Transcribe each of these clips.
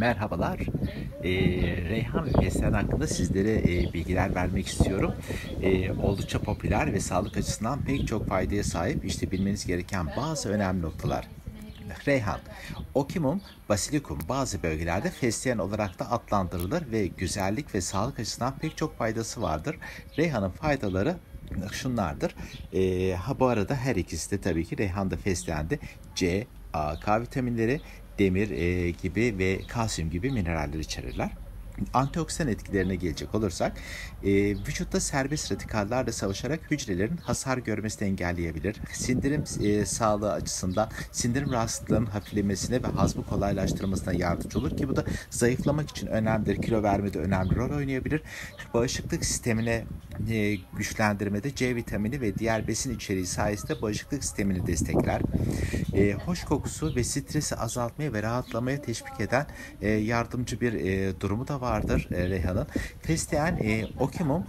Merhabalar. Reyhan ve fesleğen hakkında sizlere bilgiler vermek istiyorum. Oldukça popüler ve sağlık açısından pek çok faydaya sahip. İşte bilmeniz gereken bazı önemli noktalar. Reyhan, Ocimum basilicum bazı bölgelerde fesleğen olarak da adlandırılır ve güzellik ve sağlık açısından pek çok faydası vardır. Reyhan'ın faydaları şunlardır. Bu arada her ikisi de tabii ki reyhanda fesleğende C, A, K vitaminleri, demir gibi ve kalsiyum gibi mineraller içerirler. Antioksidan etkilerine gelecek olursak, vücutta serbest radikallerle savaşarak hücrelerin hasar görmesini engelleyebilir. Sindirim sağlığı açısından sindirim rahatsızlıklarının hafiflemesine ve hazmı kolaylaştırmasına yardımcı olur ki bu da zayıflamak için önemlidir. Kilo vermede önemli rol oynayabilir. Bağışıklık sistemine güçlendirmede C vitamini ve diğer besin içeriği sayesinde bağışıklık sistemini destekler. Hoş kokusu ve stresi azaltmaya ve rahatlamaya teşvik eden yardımcı bir durumu da vardır reyhanın. Fesleğen Ocimum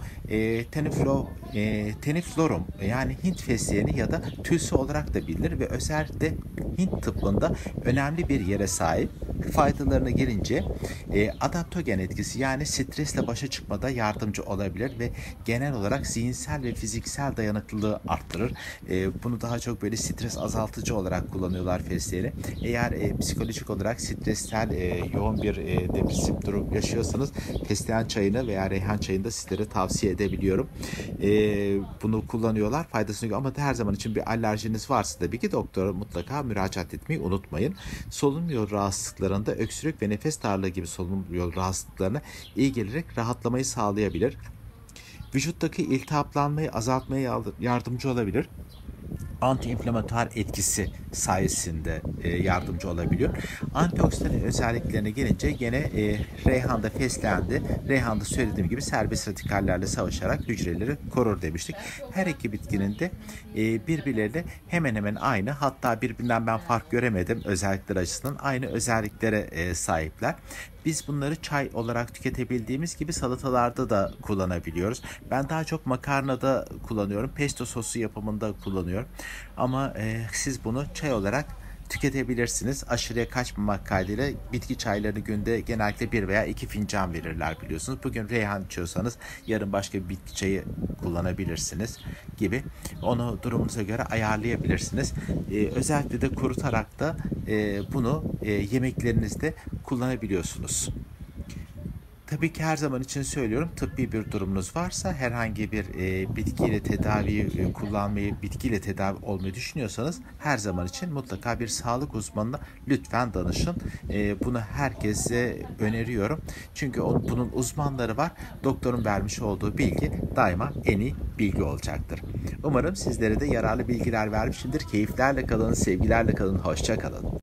teniflorum yani Hint fesleğeni ya da tülsü olarak da bilinir ve özellikle Hint tıbbında önemli bir yere sahip. Faydalarına gelince adaptogen etkisi yani stresle başa çıkmada yardımcı olabilir ve genel olarak zihinsel ve fiziksel dayanıklılığı arttırır. Bunu daha çok böyle stres azaltıcı olarak kullanıyorlar fesleğeni. Eğer psikolojik olarak stressel yoğun bir depresif durum yaşıyorsanız fesleğen çayını veya reyhan çayını da sizlere tavsiye edebiliyorum. Bunu kullanıyorlar faydasını ama her zaman için bir alerjiniz varsa tabii ki doktora mutlaka müracaat etmeyi unutmayın. Solunum yolu rahatsızlıklarında öksürük ve nefes darlığı gibi solunum yolu rahatsızlıklarına iyi gelerek rahatlamayı sağlayabilir. Vücuttaki iltihaplanmayı azaltmaya yardımcı olabilir. Anti-inflamatuar etkisi sayesinde yardımcı olabiliyor. Antioksidan özelliklerine gelince gene reyhanda fesleğende, reyhanda söylediğim gibi serbest radikallerle savaşarak hücreleri korur demiştik. Her iki bitkinin de birbirleriyle hemen hemen aynı, hatta birbirinden ben fark göremedim özellikler açısından, aynı özelliklere sahipler. Biz bunları çay olarak tüketebildiğimiz gibi salatalarda da kullanabiliyoruz. Ben daha çok makarnada kullanıyorum. Pesto sosu yapımında kullanıyorum. Ama siz bunu çay olarak tüketebilirsiniz. Aşırıya kaçmamak kaydıyla bitki çaylarını günde genellikle 1 veya 2 fincan verirler biliyorsunuz. Bugün reyhan içiyorsanız yarın başka bir bitki çayı kullanabilirsiniz gibi. Onu durumunuza göre ayarlayabilirsiniz. Özellikle de kurutarak da bunu yemeklerinizde kullanabiliyorsunuz. Tabii ki her zaman için söylüyorum, tıbbi bir durumunuz varsa, herhangi bir bitkiyle tedavi kullanmayı, bitkiyle tedavi olmayı düşünüyorsanız her zaman için mutlaka bir sağlık uzmanına lütfen danışın. Bunu herkese öneriyorum. Çünkü bunun uzmanları var. Doktorun vermiş olduğu bilgi daima en iyi bilgi olacaktır. Umarım sizlere de yararlı bilgiler vermişimdir. Keyiflerle kalın, sevgilerle kalın, hoşça kalın.